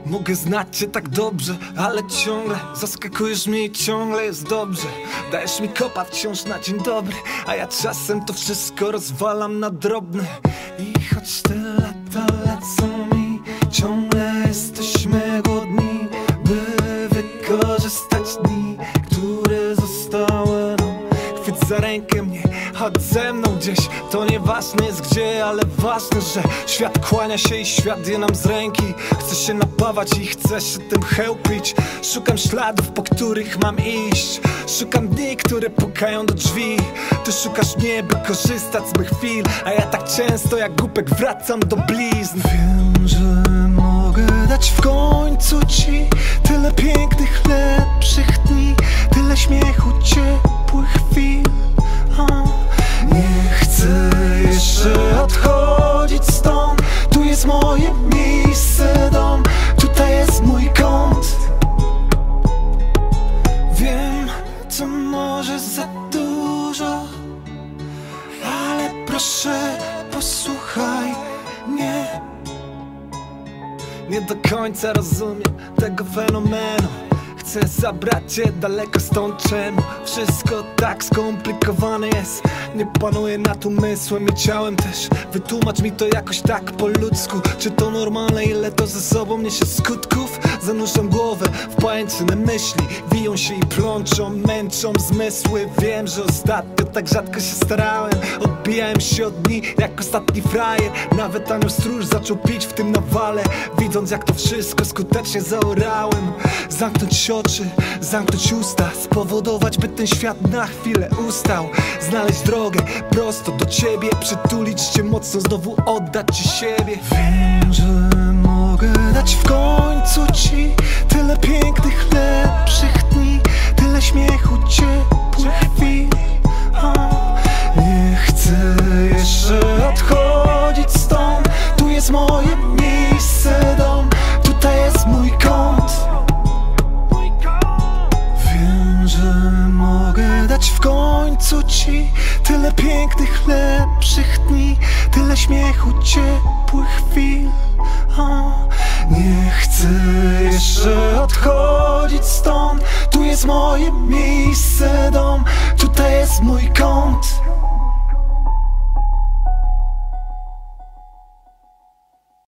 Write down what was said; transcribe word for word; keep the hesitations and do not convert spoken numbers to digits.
Mogę znać cię tak dobrze, ale ciągle zaskakujesz mnie i ciągle jest dobrze. Dajesz mi kopa wciąż na dzień dobry, a ja czasem to wszystko rozwalam na drobne. I choć te lata lecą mi, ciągle jesteśmy głodni, by wykorzystać dni, które zostały nam. Chwyć za rękę mnie, chodź ze mną gdzieś. To nieważne jest gdzie, ale ważne, że świat kłania się i świat je nam z ręki. Chcę się napawać i chcę się tym chełpić. Szukam śladów, po których mam iść. Szukam dni, które pukają do drzwi. Ty szukasz mnie, by korzystać z mych chwil, a ja tak często jak głupek wracam do blizn. Wiem, że mogę dać w końcu ci tyle pięknych, lepszych dni, tyle śmiechu, ciepłych chwil. Nie chcę jeszcze odchodzić stąd. Tu jest moje miejsce, dom. Tutaj jest mój kąt. Wiem, to może za dużo, ale proszę posłuchaj mnie. Nie do końca rozumiem tego fenomenu. Chcę zabrać cię daleko stąd, czemu wszystko tak skomplikowane jest. Nie panuję nad umysłem i ciałem też. Wytłumacz mi to jakoś tak po ludzku. Czy to normalne, ile to ze sobą niesie skutków? Zanurzam głowę w pajęczyne myśli, wiją się i plączą, męczą zmysły. Wiem, że ostatnio tak rzadko się starałem. Odbijałem się od dni jak ostatni frajer. Nawet anioł stróż zaczął pić w tym nawale, widząc jak to wszystko skutecznie zaorałem. Zamknąć oczy, zamknąć usta, spowodować, by ten świat na chwilę ustał. Znaleźć drogę prosto do ciebie, przytulić cię mocno, znowu oddać ci siebie. Wiem, że mogę dać w końcu ci tyle pięknych, lepszych dni, tyle śmiechu, ciepłych chwil. Nie chcę jeszcze odchodzić stąd. Tu jest moje miejsce, dom. Tutaj jest mój kąt. Mogę dać w końcu ci tyle pięknych, lepszych dni, tyle śmiechu, ciepłych chwil. O, nie chcę jeszcze odchodzić stąd. Tu jest moje miejsce, dom. Tutaj jest mój